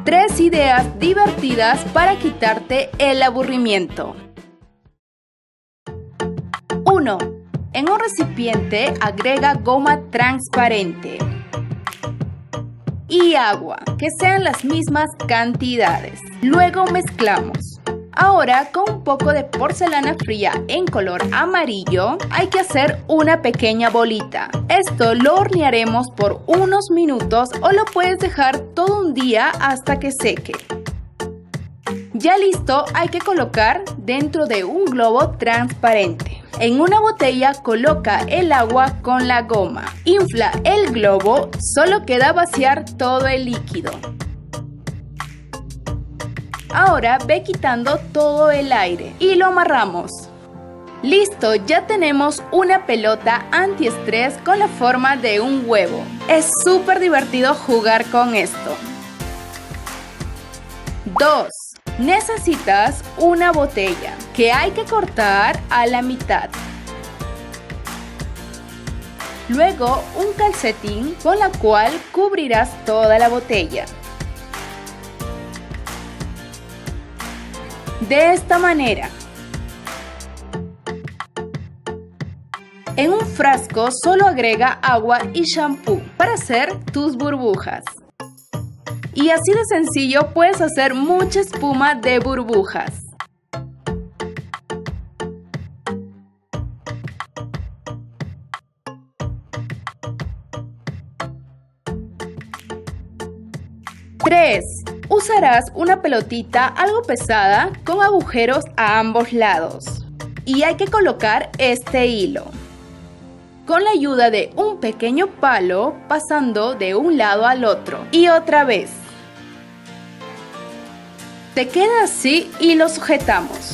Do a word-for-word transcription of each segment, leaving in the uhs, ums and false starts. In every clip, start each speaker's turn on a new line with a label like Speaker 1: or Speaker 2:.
Speaker 1: tres ideas divertidas para quitarte el aburrimiento. uno. En un recipiente agrega goma transparente y agua, que sean las mismas cantidades. Luego mezclamos. Ahora, con un poco de porcelana fría en color amarillo, hay que hacer una pequeña bolita. Esto lo hornearemos por unos minutos o lo puedes dejar todo un día hasta que seque. Ya listo, hay que colocar dentro de un globo transparente. En una botella coloca el agua con la goma. Infla el globo, solo queda vaciar todo el líquido. Ahora ve quitando todo el aire y lo amarramos. Listo, ya tenemos una pelota antiestrés con la forma de un huevo. Es súper divertido jugar con esto. dos. Necesitas una botella que hay que cortar a la mitad. Luego un calcetín con la cual cubrirás toda la botella. De esta manera. En un frasco solo agrega agua y shampoo para hacer tus burbujas. Y así de sencillo puedes hacer mucha espuma de burbujas. tres. Usarás una pelotita algo pesada con agujeros a ambos lados. Y hay que colocar este hilo. Con la ayuda de un pequeño palo, pasando de un lado al otro. Y otra vez. Te queda así y lo sujetamos.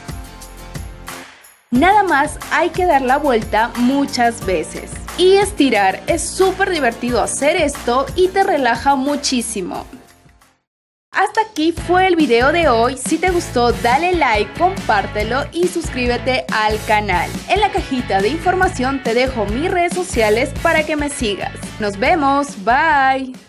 Speaker 1: Nada más hay que dar la vuelta muchas veces. Y estirar, es súper divertido hacer esto y te relaja muchísimo. Hasta aquí fue el video de hoy. Si te gustó, dale like, compártelo y suscríbete al canal. En la cajita de información te dejo mis redes sociales para que me sigas. Nos vemos, bye.